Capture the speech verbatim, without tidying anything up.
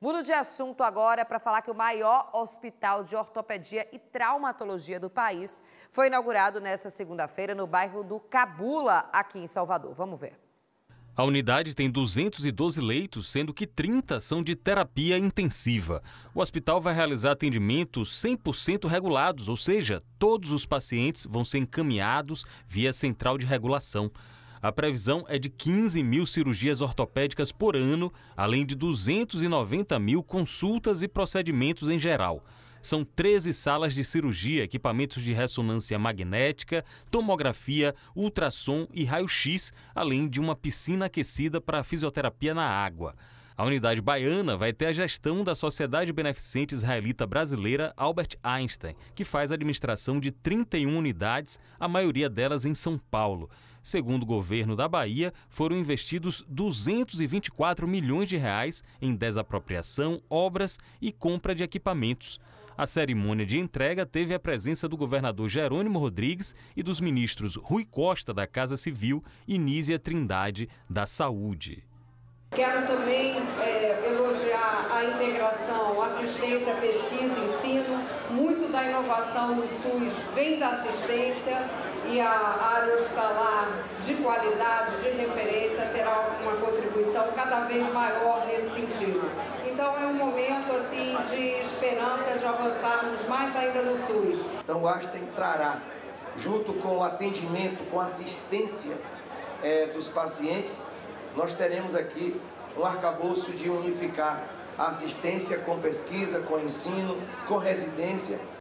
Mudo de assunto agora para falar que o maior hospital de ortopedia e traumatologia do país foi inaugurado nesta segunda-feira no bairro do Cabula, aqui em Salvador. Vamos ver. A unidade tem duzentos e doze leitos, sendo que trinta são de terapia intensiva. O hospital vai realizar atendimentos cem por cento regulados, ou seja, todos os pacientes vão ser encaminhados via central de regulação. A previsão é de quinze mil cirurgias ortopédicas por ano, além de duzentos e noventa mil consultas e procedimentos em geral. São treze salas de cirurgia, equipamentos de ressonância magnética, tomografia, ultrassom e raio-x, além de uma piscina aquecida para fisioterapia na água. A unidade baiana vai ter a gestão da Sociedade Beneficente Israelita Brasileira Albert Einstein, que faz a administração de trinta e uma unidades, a maioria delas em São Paulo. Segundo o governo da Bahia, foram investidos duzentos e vinte e quatro milhões de reais em desapropriação, obras e compra de equipamentos. A cerimônia de entrega teve a presença do governador Jerônimo Rodrigues e dos ministros Rui Costa, da Casa Civil, e Nízia Trindade, da Saúde. Quero também é, elogiar a integração, assistência, pesquisa, ensino. Muito da inovação no SUS vem da assistência e a área hospitalar de qualidade, de referência, terá uma contribuição cada vez maior nesse sentido. Então é um momento assim, de esperança de avançarmos mais ainda no SUS. Então o Einstein trará, junto com o atendimento, com a assistência é, dos pacientes, nós teremos aqui um arcabouço de unificar a assistência com pesquisa, com ensino, com residência